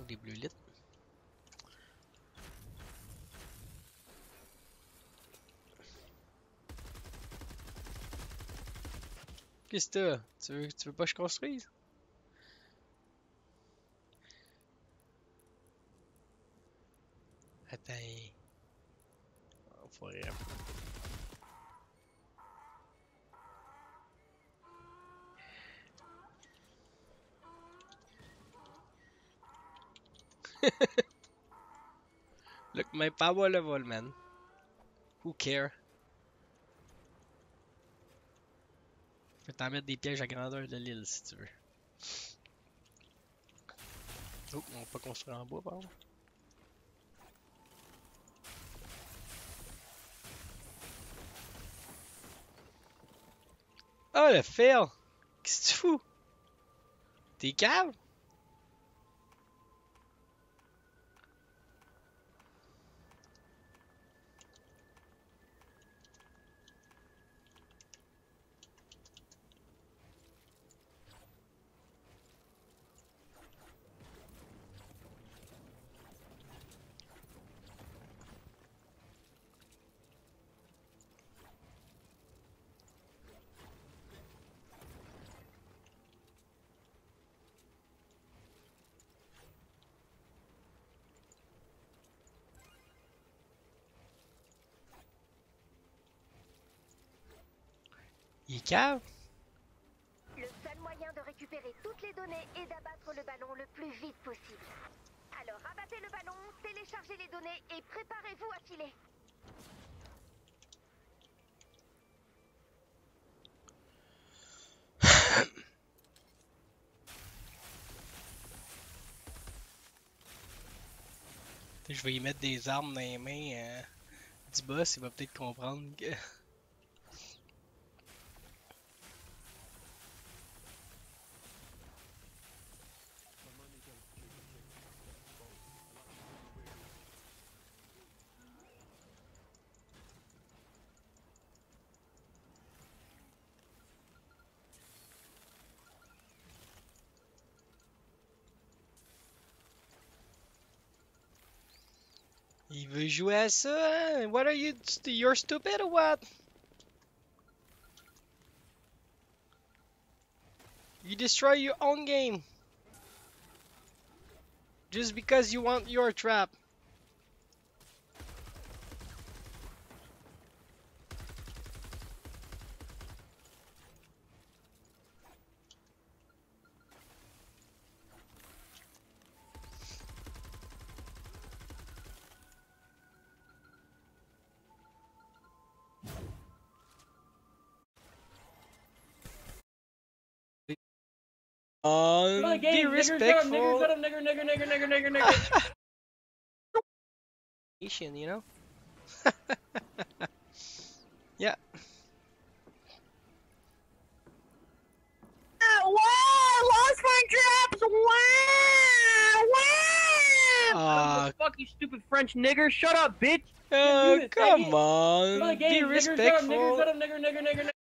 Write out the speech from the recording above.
des bleus lit. Qu'est-ce que t'as? Tu veux pas que je construise? Attends. Faut rire. Look, my power level, man. Who care? Je peux t'en mettre des pièges à grandeur de l'île si tu veux. Oh, on va pas construire en bois, par exemple. Oh, le fail! Qu'est-ce que tu fous? T'es cave? Il est cave? Le seul moyen de récupérer toutes les données est d'abattre le ballon le plus vite possible. Alors abattez le ballon, téléchargez les données et préparez-vous à filer. Je vais y mettre des armes dans les mains du boss, il va peut-être comprendre que... Il veut jouer à ça, hein? What are you... You're stupid or what? You destroy your own game. Just because you want your trap. Be respectful. Nigger. You know? Yeah. Wow! Lost my traps! Wow! Fuck you, stupid French nigger! Shut up, bitch! Oh, come on. Be Be respectful. Shut up, nigger.